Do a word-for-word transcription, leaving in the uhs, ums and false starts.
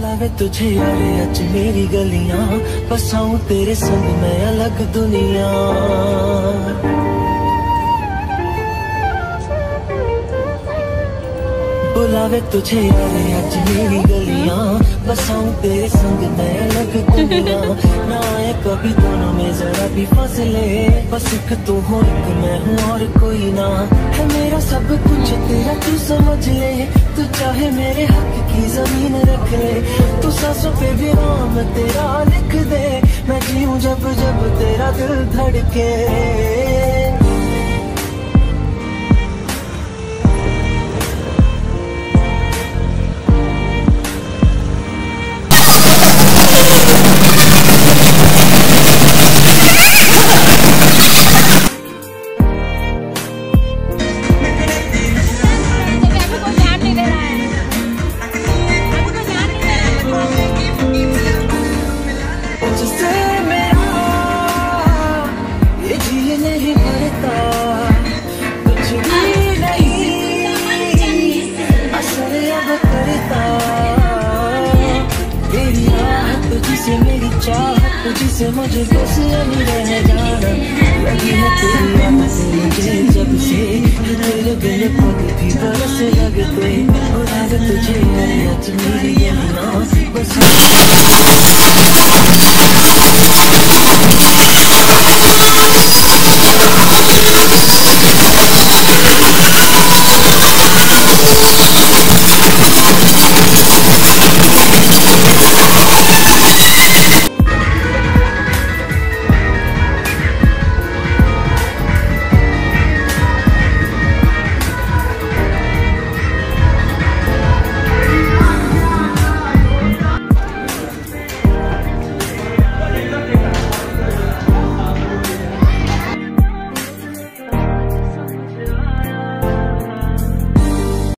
बुलावे तुझे यारे अच मेरी गलियां, बसाऊं तेरे संग मैं अलग दुनिया। बुलावे तुझे यारे अच मेरी गलियां, बसाऊं तेरे संग मैं अलग दुनिया। ना आए कभी दोनों में जरा भी फासले, बस एक तू हो एक मैं हूँ और कोई ना। है मेरा सब कुछ तेरा तू समझ ले, तू चाहे मेरे हक की जमीन रख ले। तू सांसों पे भी नाम तेरा लिख दे, मैं जीऊं जब जब तेरा दिल धड़के। तुझसे मेरी चाहत, तुझसे मुझे बस यही रह जाना। लगी है तेरी आदत मुझे जब से, तेरे बिन पग भी बरस लगते। बुलावे तुझे यारे अच मेरी